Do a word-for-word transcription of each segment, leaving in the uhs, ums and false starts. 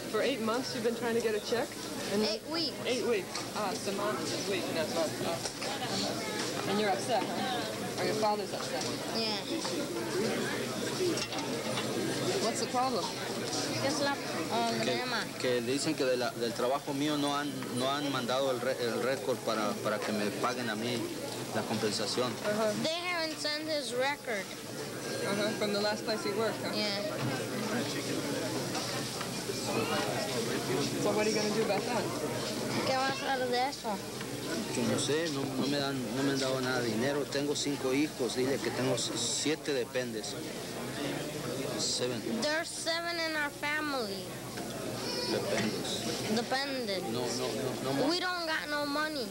For eight months you've been trying to get a check? And eight weeks. Eight weeks. Ah, semana is week, not month. Oh. And you're upset, huh? Or your father's upset? Yeah. What's the problem? ¿Qué es la que, problema? que dicen que de la, del trabajo mío no han, no han mandado el, re, el récord para, para que me paguen a mí la compensación. Uh-huh. They haven't sent his record. Uh-huh. From the last place he worked, huh? Yeah. So what are you going to do about that? ¿Qué va a hacer de eso? Yo no sé, no, no, me dan, no me han dado nada de dinero. Tengo cinco hijos, dile que tengo siete dependes. Seven. There's seven in our family. Dependes. Dependent. No, no, no, no. We don't got no money.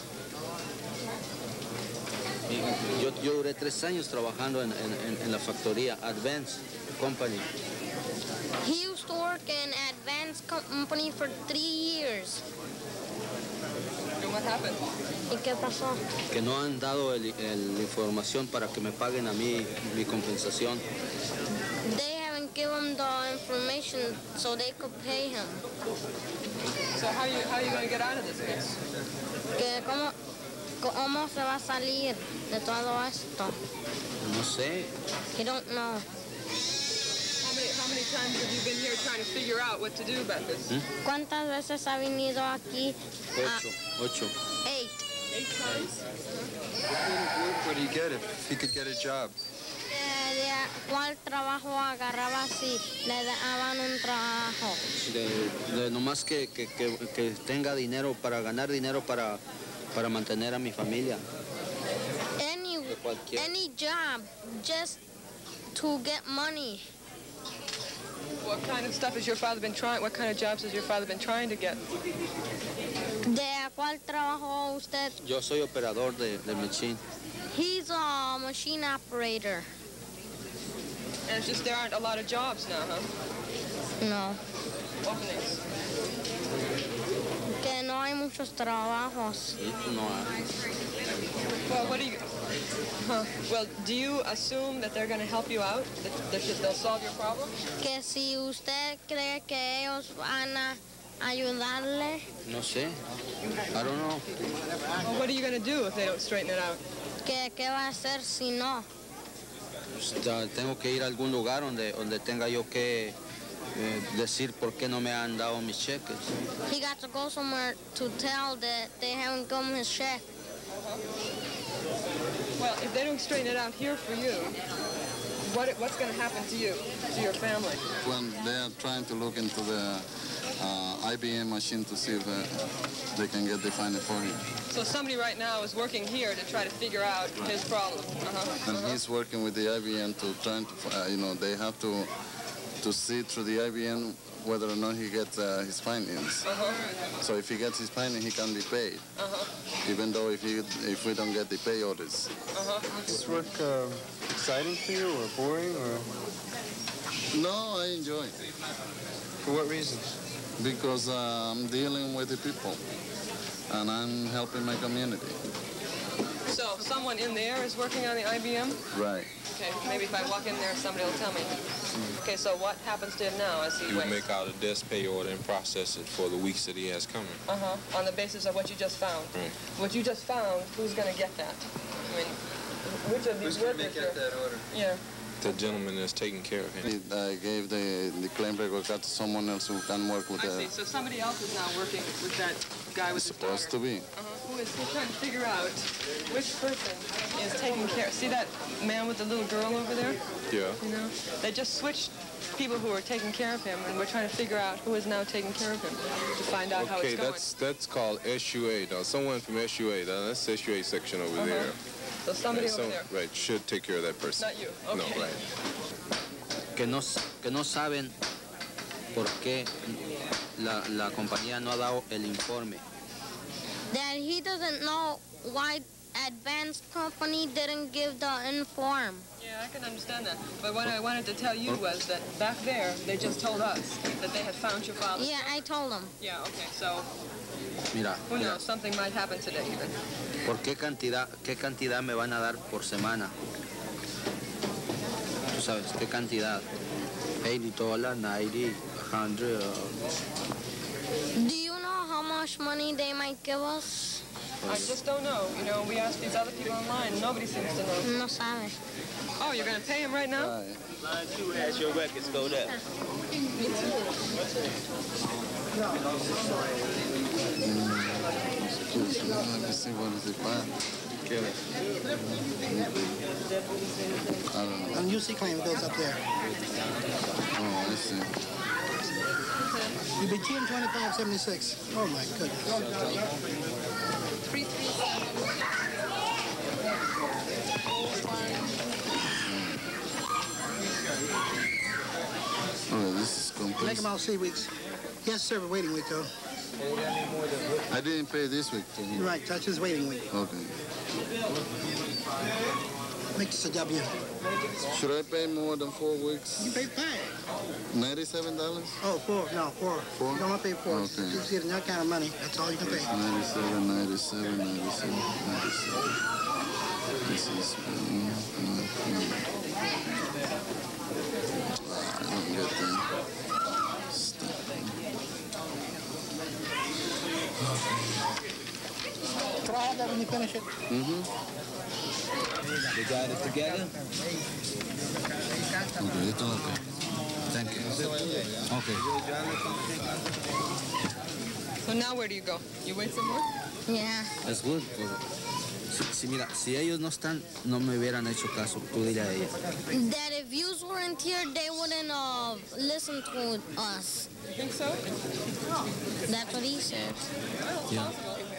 Yo, yo duré tres años trabajando en, en, en la factoría Advance Company. He used to work in Advance Company for three years. And what happened? ¿Y qué pasó? Que no han dado el, el, la información para que me paguen a mí mi compensación. They haven't given the information so they could pay him. So how are you, how are you going to get out of this mess? ¿Qué, cómo, ¿Cómo se va a salir de todo esto? No sé. He don't know. How many, how many times have you been here trying to figure out what to do about this? ¿Mm? ¿Cuántas veces ha venido aquí? Ocho, ocho. Eight. Eight times? What would he get if he could get a job? De, de, ¿Cuál trabajo agarraba si le daban un trabajo? De, de nomás que, que, que, que tenga dinero para ganar dinero para, para mantener a mi familia. Any, any job, just to get money. What kind of stuff has your father been trying, what kind of jobs has your father been trying to get? ¿De cuál trabajo usted? Yo soy operador de, de machine. He's a machine operator. And it's just there aren't a lot of jobs now, huh? No. Openings. Que no hay muchos trabajos. No hay. Well, what do you... Huh. Well, do you assume that they're going to help you out? That, that they'll solve your problem? Que si usted cree que ellos van a ayudarle. No sé. I don't know. Well, what are you going to do if they don't straighten it out? ¿Qué, qué va a hacer si no? Tengo que ir a algún lugar donde, donde tenga yo que eh, decir por qué no me han dado mis cheques. He got to go somewhere to tell that they haven't given his check. Uh-huh. Well, if they don't straighten it out here for you, what, what's going to happen to you, to your family? When they are trying to look into the uh, I B M machine to see if uh, they can get the final for him. So somebody right now is working here to try to figure out right. his problem. Uh-huh. And uh-huh. he's working with the I B M to try to, uh, you know, they have to to see through the I B M whether or not he gets uh, his findings. Uh-huh. So if he gets his findings, he can be paid. Uh-huh. Even though if he if we don't get the pay orders. Uh-huh. Is this work uh, exciting for you or boring or? No, I enjoy it. For what reasons? Because uh, I'm dealing with the people and I'm helping my community. So someone in there is working on the I B M? Right. Okay, maybe if I walk in there, somebody will tell me. Okay, so what happens to him now as he You waits? make out a desk pay order and process it for the weeks that he has coming. Uh-huh, on the basis of what you just found. Right. What you just found, who's going to get that? I mean, which of these Who's going to workers get here? that order? Yeah. The gentleman that's taking care of him. I gave the, the claim record card to someone else who can work with I the... see, so somebody else is now working with that guy with It's his supposed daughter. to be. Uh-huh. Who is who's trying to figure out which person is taking care. See that man with the little girl over there? Yeah. You know, they just switched people who were taking care of him, and we're trying to figure out who is now taking care of him to find out how Okay, it's going. that's that's called S U A. Now, someone from S U A, now, that's S U A section over Uh-huh. there. So somebody Right, over some- there. Right, should take care of that person. Not you. Okay. No, right. Que no, que no saben por qué la, la compañía no ha dado el informe. That he doesn't know why Advanced Company didn't give the inform. Yeah, I can understand that. But what I wanted to tell you was that back there, they just told us that they had found your father. Yeah, I told him. Yeah, okay, so Mira, who mira, knows, something might happen today even. ¿por qué cantidad, qué cantidad me van a dar por semana? Tú sabes, ¿qué cantidad? eighty dólares, ninety, one hundred. Uh, Do you know how much money they might give us? I just don't know. You know, we asked these other people online. Nobody seems to know. No sabe. Oh, you're going to pay him right now? Right. Line two has your records gold up. Let me see what is it find. Kill it. I don't know. On U C claim, it goes up there. Oh, I see. You be two and twenty-five seventy-six. Oh my goodness. Three, three, seven. Oh, this is Make complete. them all C weeks. He has to serve a waiting week though. I didn't pay this week to him. Right, touch his waiting week. Okay. Make this a W. Should I pay more than four weeks? You pay five. Ninety-seven dollars. Oh, four. No, four. Four? You don't want to pay four. Okay. You just get that kind of money. That's all you can pay. Ninety-seven, ninety-seven, ninety-seven, ninety-seven. This is. Mm, mm, mm. Ah, I don't get that. Stop. Can I have that when you finish it? Mm-hmm. they got it together. Okay, it's okay. Thank you. Okay. So now where do you go? You wait some more? Yeah. That's good. Si, si, mira, si ellos no están, no me hubieran hecho caso. Tú dile a ella. That if you weren't here, they wouldn't uh, listen to us. You think so? That's what he said. Yeah.